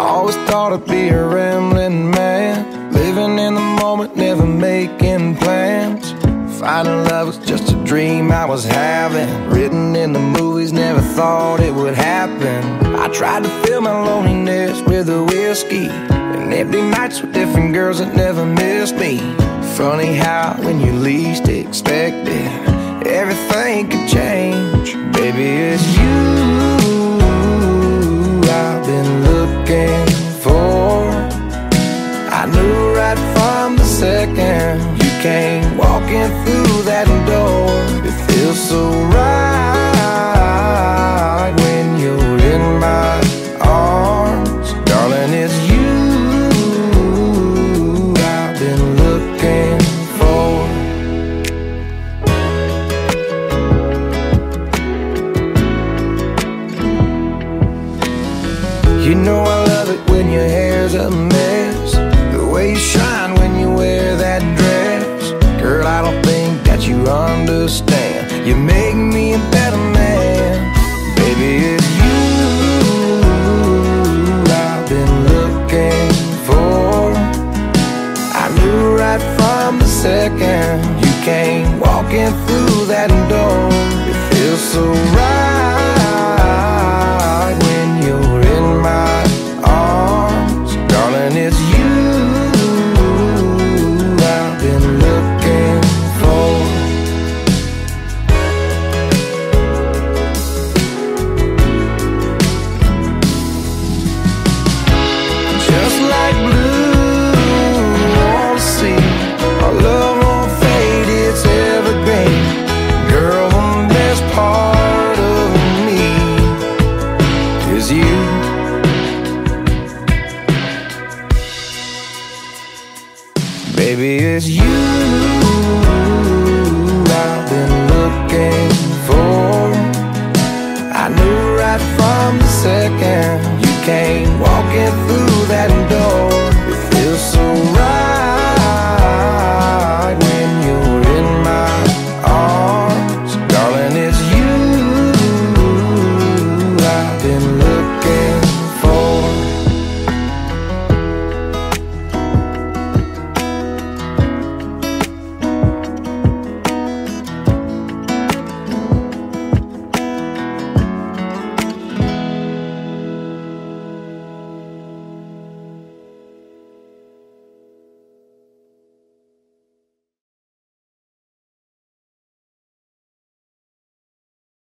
Always thought I'd be a rambling man, living in the moment, never making plans. Finding love was just a dream I was having, written in the movies, never thought it would happen. I tried to fill my loneliness with a whiskey, and empty nights with different girls that never missed me. Funny how when you least expect it, everything could change. Baby, it's you I've been looking for. I knew right from the second you came walking through that door. It feels so right when you're in my arms. Darling, it's you I've been looking for. You know I love it when your hair's a mess, the way you shine when you wear that dress. Girl, I don't think that you understand. You make me a better man. Baby, it's you I've been looking for. I knew right from the second you came walking through that door. It feels so right when you're in my arms. Darling, it's you I've been looking for. Just like blue on the sea, our love won't fade, it's evergreen. Girl, the best part of me is you. Baby, it's you I've been looking for. I knew right from the second you came walking through that door.